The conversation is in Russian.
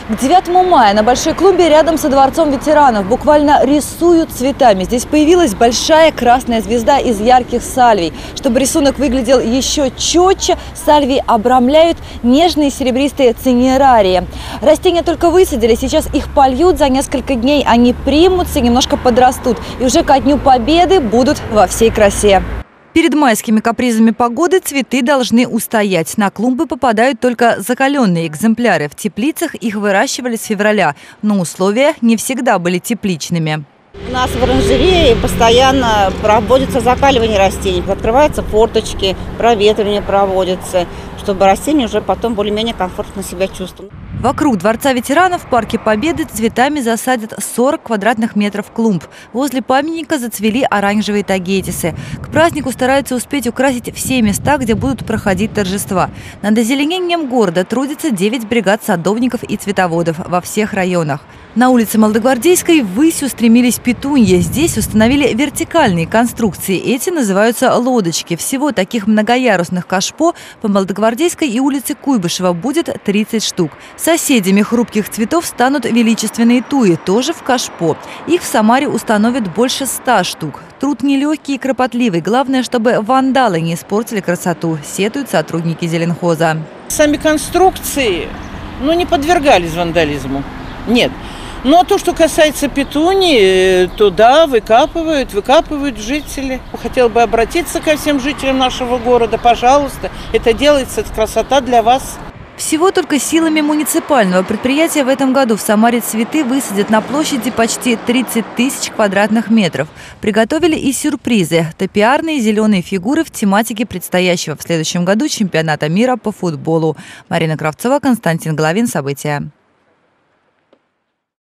К 9 мая на большой клумбе рядом со Дворцом ветеранов буквально рисуют цветами. Здесь появилась большая красная звезда из ярких сальвий. Чтобы рисунок выглядел еще четче, сальвии обрамляют нежные серебристые цинерарии. Растения только высадили, сейчас их польют, за несколько дней они примутся, немножко подрастут. И уже ко Дню Победы будут во всей красе. Перед майскими капризами погоды цветы должны устоять. На клумбы попадают только закаленные экземпляры. В теплицах их выращивали с февраля, но условия не всегда были тепличными. У нас в оранжерее постоянно проводится закаливание растений. Открываются форточки, проветривание проводится, чтобы растения уже потом более-менее комфортно себя чувствовали. Вокруг Дворца ветеранов в Парке Победы цветами засадят 40 квадратных метров клумб. Возле памятника зацвели оранжевые тагетисы. К празднику стараются успеть украсить все места, где будут проходить торжества. Над озеленением города трудится 9 бригад садовников и цветоводов во всех районах. На улице Молодогвардейской ввысь устремились петуньи. Здесь установили вертикальные конструкции. Эти называются лодочки. Всего таких многоярусных кашпо по Молодогвардейской и улице Куйбышева будет 30 штук. Соседями хрупких цветов станут величественные туи, тоже в кашпо. Их в Самаре установят больше 100 штук. Труд нелегкий и кропотливый. Главное, чтобы вандалы не испортили красоту, сетуют сотрудники зеленхоза. Сами конструкции не подвергались вандализму. Нет. Но то, что касается петуний, туда выкапывают жители. Хотел бы обратиться ко всем жителям нашего города. Пожалуйста, это делается, это красота для вас. Всего только силами муниципального предприятия в этом году в Самаре цветы высадят на площади почти 30 тысяч квадратных метров. Приготовили и сюрпризы – топиарные зеленые фигуры в тематике предстоящего в следующем году чемпионата мира по футболу. Марина Кравцова, Константин Головин. События.